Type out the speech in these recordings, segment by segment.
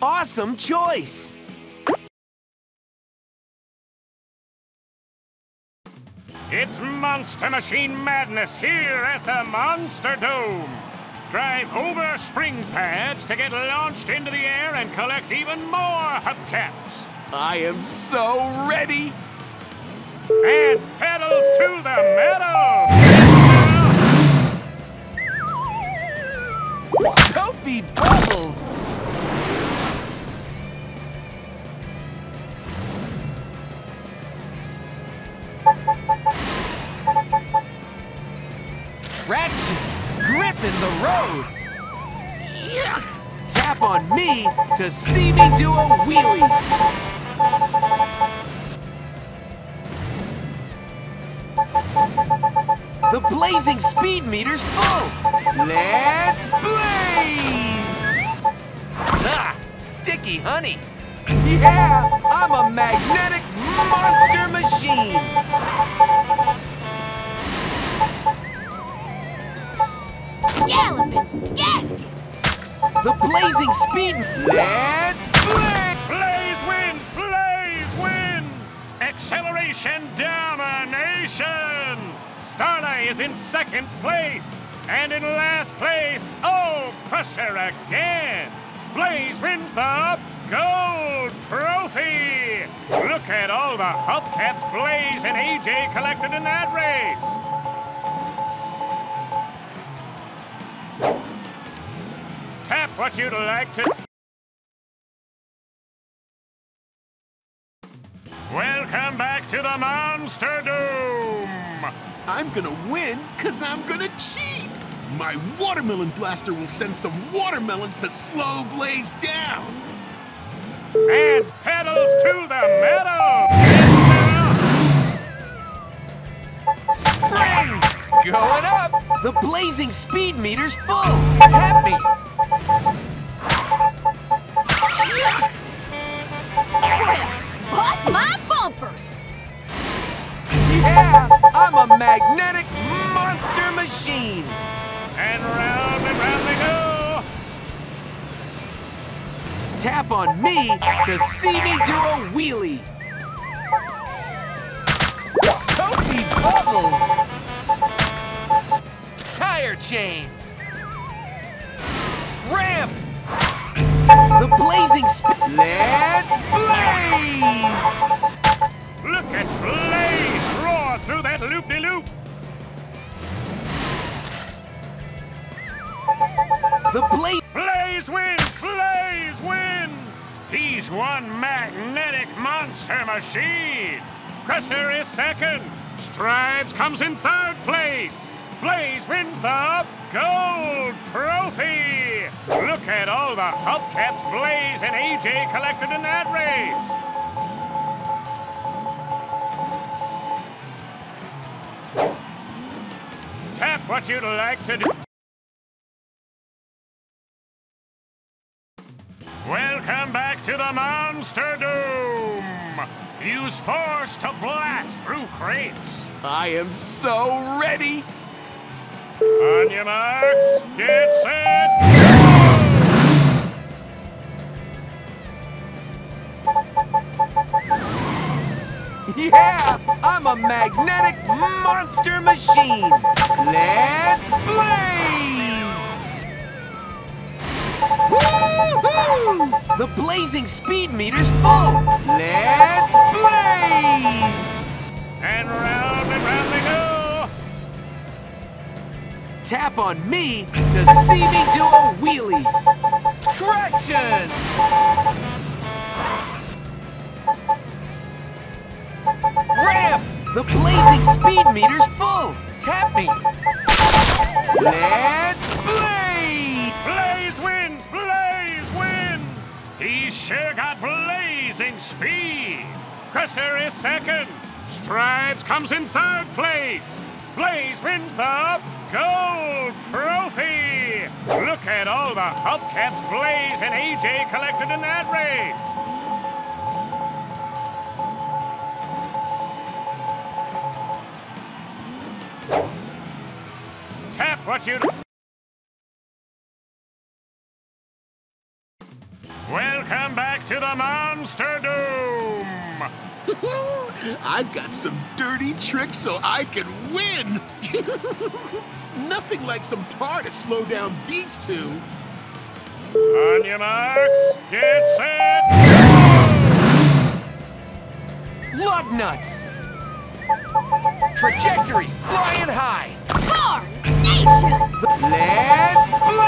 Awesome choice! It's Monster Machine Madness here at the Monster Dome. Drive over spring pads to get launched into the air and collect even more hubcaps. I am so ready! And pedals to the metal! Soapy bubbles! Traction! Grip in the road! Yuck! Tap on me to see me do a wheelie! The blazing speed meter's full! Let's blaze! Ah, sticky honey! Yeah, I'm a magnetic monster machine! Galloping gaskets! The blazing speed... Let's blaze! Blaze wins! Blaze wins! Acceleration domination! Starlight is in second place. And in last place, oh, Crusher again! Blaze wins the gold trophy! Look at all the hubcaps Blaze and AJ collected in that race! Tap what you'd like to... Welcome back to the Monster Dome! I'm gonna win, 'cause I'm gonna cheat! My watermelon blaster will send some watermelons to slow Blaze down! And pedals to the metal! Spring! Going up! The blazing speed meter's full! Tap me! Bust my bumpers! Yeah, I'm a magnetic monster machine! And round they go! Tap on me to see me do a wheelie! Soapy bubbles! Tire chains! Ramp! The blazing Let's blaze! Look at Blaze roar through that loop-de-loop! The Blaze wins! Blaze wins! He's one magnetic monster machine! Crusher is second. Stripes comes in third place. Blaze wins the gold trophy! Look at all the hubcaps Blaze and AJ collected in that race! Tap what you'd like to do. Welcome back to the Monster Dome! Use force to blast through crates. I am so ready! On your marks, get set, Yeah, I'm a magnetic monster machine! Let's blaze! Woo-hoo! The blazing speed meter's full! Let's blaze! and round they go. Tap on me to see me do a wheelie! Traction! Ramp! The blazing speed meter's full! Tap me! Let's blaze! Blaze wins! Blaze wins! He's sure got blazing speed. Crusher is second. Stripes comes in third place. Blaze wins the gold trophy. Look at all the hubcaps Blaze and AJ collected in that race. Tap what you... Welcome to the Monster Dome! I've got some dirty tricks so I can win! Nothing like some tar to slow down these two. On your marks, get set, go! Lug nuts! Trajectory flying high! Tarnation! Let's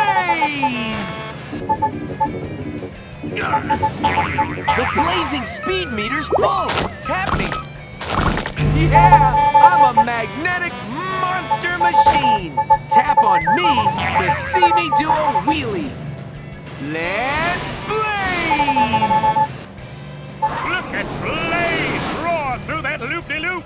blaze! The blazing speed meter's full! Tap me! Yeah! I'm a magnetic monster machine! Tap on me to see me do a wheelie! Let's blaze! Look at Blaze roar through that loop-de-loop!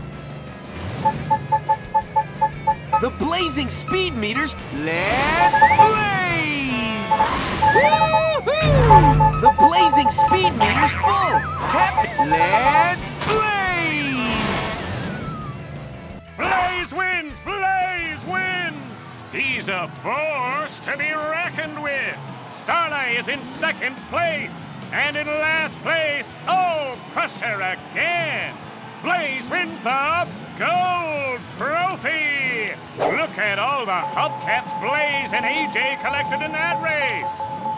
The blazing speed meters. Let's blaze! Woo-hoo! The blazing speed meters full. Tap it. Let's blaze! Blaze wins! Blaze wins! He's a force to be reckoned with. Starlight is in second place. And in last place, oh, Crusher again. Blaze wins the gold trophy! Look at all the hubcaps Blaze and AJ collected in that race!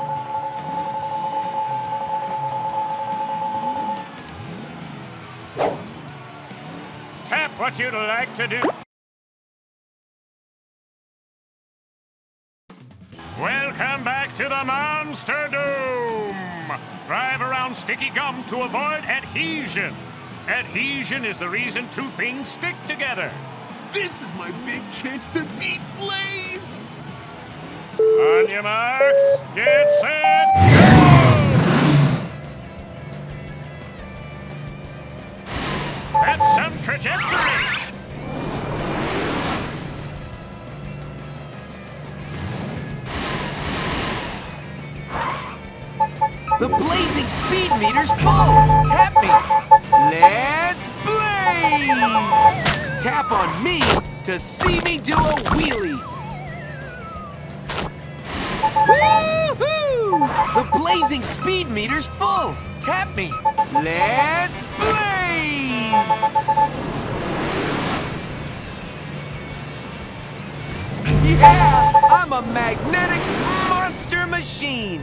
Tap what you'd like to do. Welcome back to the Monster Dome! Drive around sticky gum to avoid adhesion. Adhesion is the reason two things stick together. This is my big chance to beat Blaze! On your marks, get set, go! That's some trajectory! The blazing speed meter's full. Tap me. Let's blaze! Tap on me to see me do a wheelie. Woo-hoo! The blazing speed meter's full. Tap me. Let's blaze! Yeah! I'm a magnetic monster machine.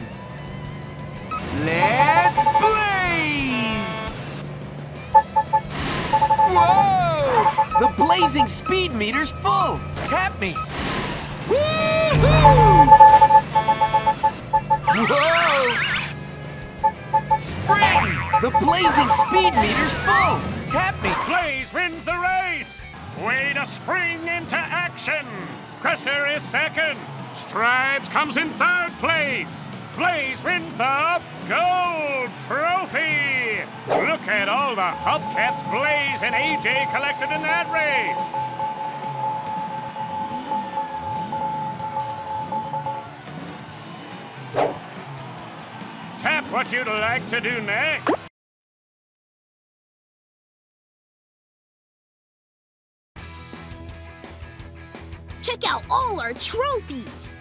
Let's blaze! Whoa! The blazing speed meter's full. Tap me. Woo-hoo! Whoa! Spring! The blazing speed meter's full. Tap me. Blaze wins the race! Way to spring into action! Crusher is second. Stripes comes in third place. Blaze wins the gold trophy! Look at all the hubcaps Blaze and AJ collected in that race! Tap what you'd like to do next. Check out all our trophies!